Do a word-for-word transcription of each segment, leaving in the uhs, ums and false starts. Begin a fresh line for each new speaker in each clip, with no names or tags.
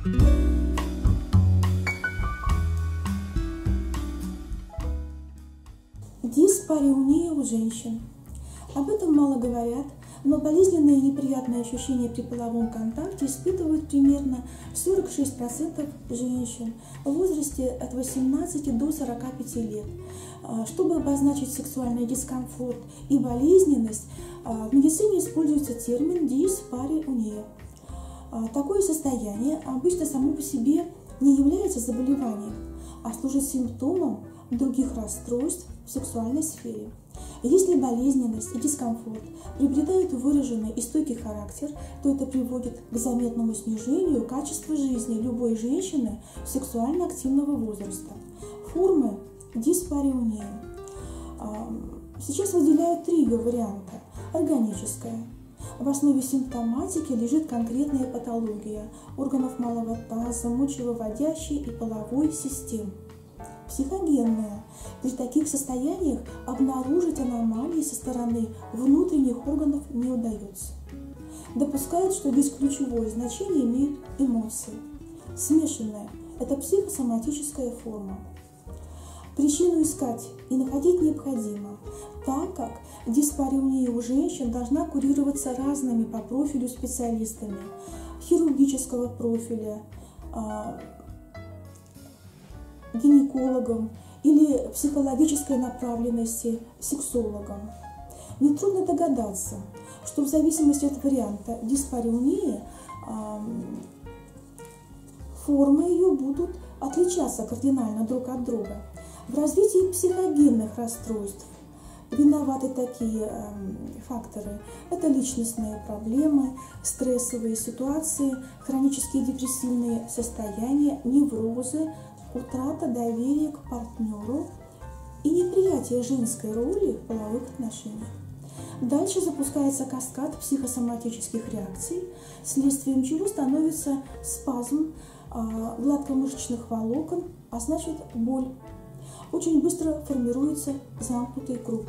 Диспареуния у женщин. Об этом мало говорят, но болезненные и неприятные ощущения при половом контакте испытывают примерно сорок шесть процентов женщин в возрасте от восемнадцати до сорока пяти лет. Чтобы обозначить сексуальный дискомфорт и болезненность, в медицине используется термин диспареуния. Такое состояние обычно само по себе не является заболеванием, а служит симптомом других расстройств в сексуальной сфере. Если болезненность и дискомфорт приобретают выраженный и стойкий характер, то это приводит к заметному снижению качества жизни любой женщины сексуально активного возраста. Формы диспареунии. Сейчас выделяют три ее варианта. Органическая. В основе симптоматики лежит конкретная патология органов малого таза, мочевыводящей и половой систем. Психогенная. При таких состояниях обнаружить аномалии со стороны внутренних органов не удается. Допускают, что здесь ключевое значение имеют эмоции. Смешанная. Это психосоматическая форма. Причину искать и находить необходимо, так как диспареуния у женщин должна курироваться разными по профилю специалистами хирургического профиля, гинекологом или психологической направленности сексологом. Нетрудно догадаться, что в зависимости от варианта диспареунии формы ее будут отличаться кардинально друг от друга. В развитии психогенных расстройств виноваты такие э, факторы. Это личностные проблемы, стрессовые ситуации, хронические депрессивные состояния, неврозы, утрата доверия к партнеру и неприятие женской роли в половых отношениях. Дальше запускается каскад психосоматических реакций, следствием чего становится спазм э, гладкомышечных волокон, а значит боль. Очень быстро формируется замкнутый круг.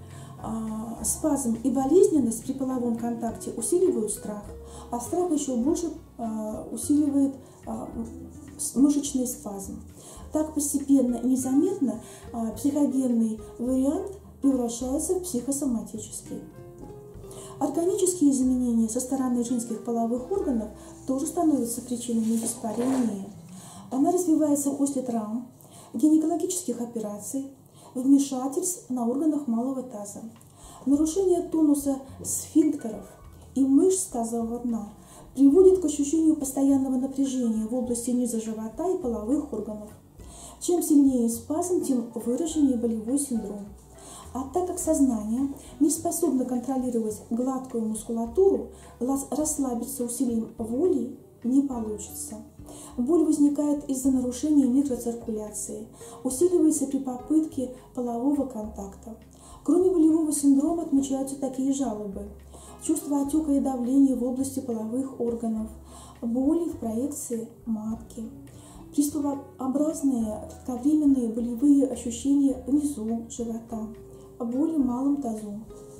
А, спазм и болезненность при половом контакте усиливают страх, а страх еще больше а, усиливает а, мышечный спазм. Так постепенно и незаметно а, психогенный вариант превращается в психосоматический. Органические изменения со стороны женских половых органов тоже становятся причинами диспареунии. Она развивается после травм, гинекологических операций, вмешательств на органах малого таза. Нарушение тонуса сфинктеров и мышц тазового дна приводит к ощущению постоянного напряжения в области низа живота и половых органов. Чем сильнее спазм, тем выраженнее болевой синдром. А так как сознание не способно контролировать гладкую мускулатуру, расслабиться усилием воли не получится. Боль возникает из-за нарушения микроциркуляции, усиливается при попытке полового контакта. Кроме болевого синдрома отмечаются такие жалобы: чувство отека и давления в области половых органов, боли в проекции матки, приступообразные кратковременные болевые ощущения внизу живота, боли в малом тазу.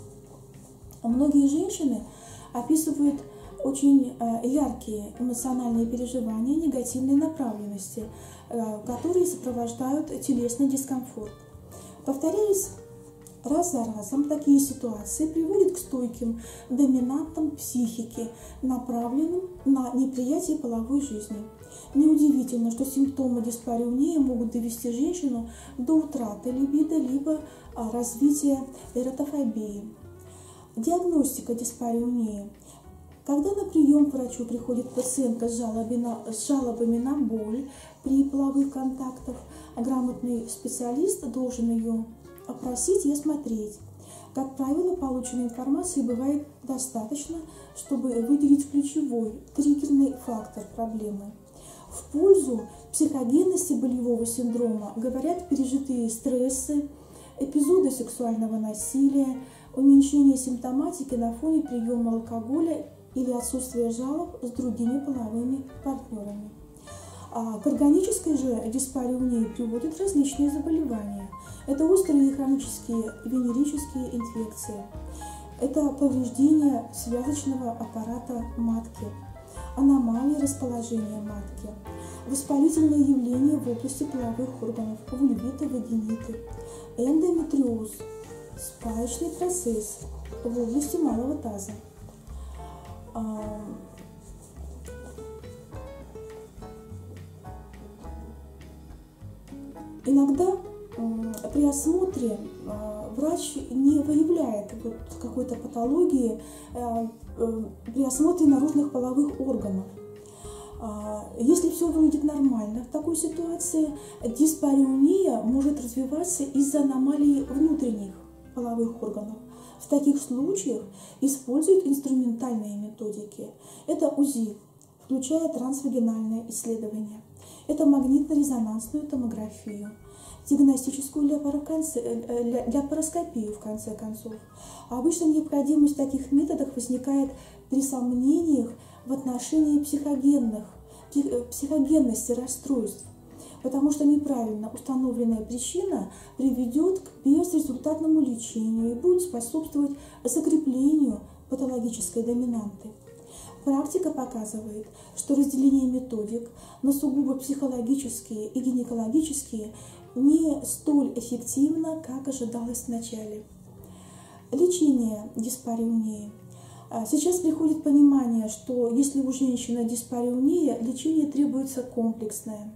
Многие женщины описывают очень яркие эмоциональные переживания негативной направленности, которые сопровождают телесный дискомфорт. Повторяясь раз за разом, такие ситуации приводят к стойким доминантам психики, направленным на неприятие половой жизни. Неудивительно, что симптомы диспареунии могут довести женщину до утраты либидо либо развития эротофобии. Диагностика диспареунии. Когда на прием к врачу приходит пациентка с жалобами на, с жалобами на боль при половых контактах, грамотный специалист должен ее опросить и осмотреть. Как правило, полученной информации бывает достаточно, чтобы выделить ключевой триггерный фактор проблемы. В пользу психогенности болевого синдрома говорят пережитые стрессы, эпизоды сексуального насилия, уменьшение симптоматики на фоне приема алкоголя или отсутствие жалоб с другими половыми партнерами. А к органической же диспареунии приводят различные заболевания. Это острые и хронические венерические инфекции, это повреждение связочного аппарата матки, аномалии расположения матки, воспалительные явления в области половых органов, вульвиты, вагиниты, эндометриоз, спаечный процесс в области малого таза. Иногда при осмотре врач не выявляет вот какой-то патологии при осмотре наружных половых органов. Если все выглядит нормально в такой ситуации, диспареуния может развиваться из-за аномалии внутренних половых органов. В таких случаях используют инструментальные методики. Это УЗИ, включая трансвагинальное исследование. Это магнитно-резонансную томографию, диагностическую ляпароскопию, в конце концов. А обычно необходимость в таких методах возникает при сомнениях в отношении психогенных, психогенности расстройств, потому что неправильно установленная причина приведет к безрезультатному лечению и будет способствовать закреплению патологической доминанты. Практика показывает, что разделение методик на сугубо психологические и гинекологические не столь эффективно, как ожидалось вначале. Лечение диспареунии. Сейчас приходит понимание, что если у женщины диспареуния, лечение требуется комплексное,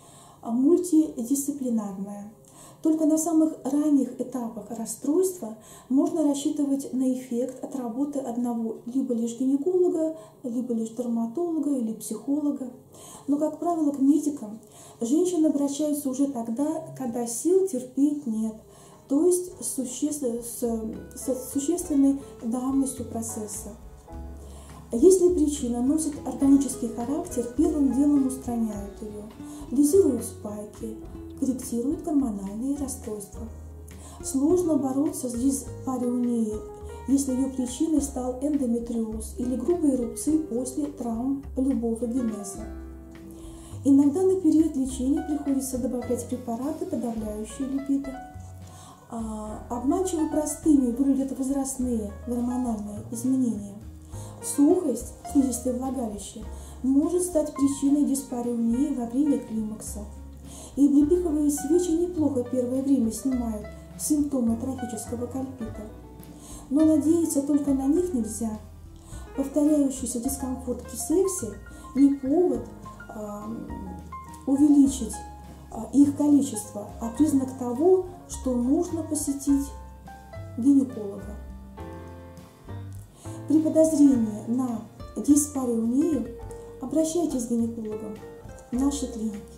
мультидисциплинарное. Только на самых ранних этапах расстройства можно рассчитывать на эффект от работы одного либо лишь гинеколога, либо лишь дерматолога или психолога. Но, как правило, к медикам женщины обращаются уже тогда, когда сил терпеть нет, то есть с, существ... с существенной давностью процесса. Если причина носит органический характер, первым делом устраняют ее, лизируют спайки, корректируют гормональные расстройства. Сложно бороться с диспареунией, если ее причиной стал эндометриоз или грубые рубцы после травм любого генеза. Иногда на период лечения приходится добавлять препараты, подавляющие липиды. Обманчиво простыми выглядят возрастные гормональные изменения. Сухость в слизистой влагалище может стать причиной диспареунии во время климакса. И облепиховые свечи неплохо первое время снимают симптомы трофического кальпита. Но надеяться только на них нельзя. Повторяющийся дискомфорт при сексе не повод а, увеличить а, их количество, а признак того, что нужно посетить гинеколога. При подозрении на диспареунию обращайтесь к гинекологам в нашей клинике.